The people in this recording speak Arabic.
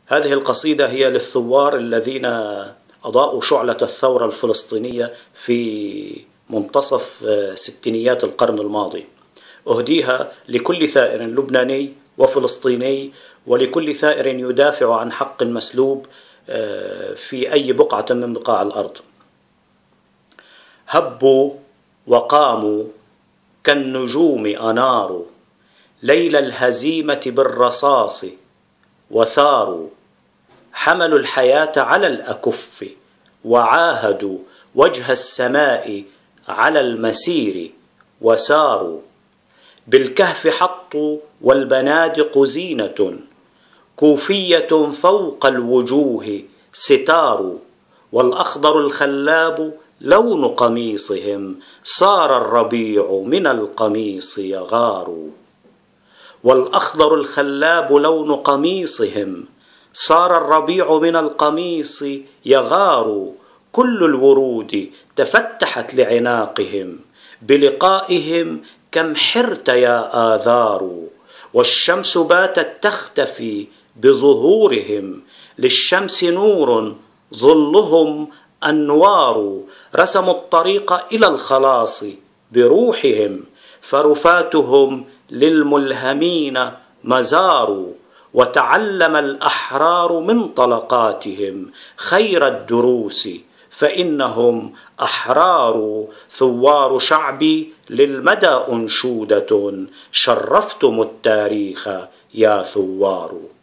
هذه القصيدة هي للثوار الذين أضاءوا شعلة الثورة الفلسطينية في منتصف ستينيات القرن الماضي. أهديها لكل ثائر لبناني وفلسطيني، ولكل ثائر يدافع عن حق مسلوب في أي بقعة من بقاع الأرض. هبوا وقاموا كالنجوم أناروا ليل الهزيمة بالرصاص، وثاروا حملوا الحياة على الأكف، وعاهدوا وجه السماء على المسير، وساروا بالكهف حطوا والبنادق زينة، كوفية فوق الوجوه ستار، والأخضر الخلاب لون قميصهم، صار الربيع من القميص يغار. والأخضر الخلاب لون قميصهم، صار الربيع من القميص يغار. كل الورود تفتحت لعناقهم، بلقائهم كم حرت يا آذار. والشمس باتت تختفي بظهورهم، للشمس نور ظلهم أنوار. رسموا الطريق إلى الخلاص بروحهم، فرفاتهم للملهمين مزار. وتعلم الأحرار من طلقاتهم خير الدروس، فإنهم أحرار. ثوار شعبي للمدى أنشودة، شرفتم التاريخ يا ثوار.